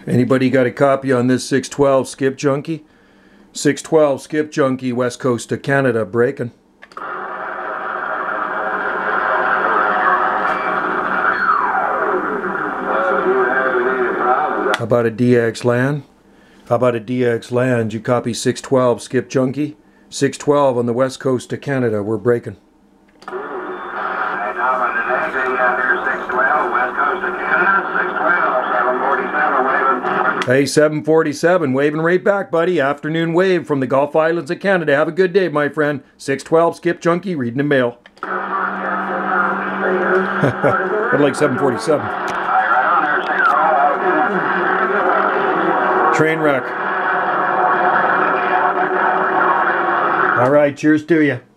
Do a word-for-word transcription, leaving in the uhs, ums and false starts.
Anybody got a copy on this six twelve Skip Junkie? six twelve Skip Junkie, west coast of Canada, breaking. How about a D X land? How about a D X land? You copy six twelve Skip Junkie? six twelve on the west coast of Canada, we're breaking. Hey, seven forty-seven, waving right back, buddy. Afternoon wave from the Gulf Islands of Canada. Have a good day, my friend. six twelve Skip Junkie, reading the mail. I'd like seven forty-seven. Train wreck. All right, cheers to you.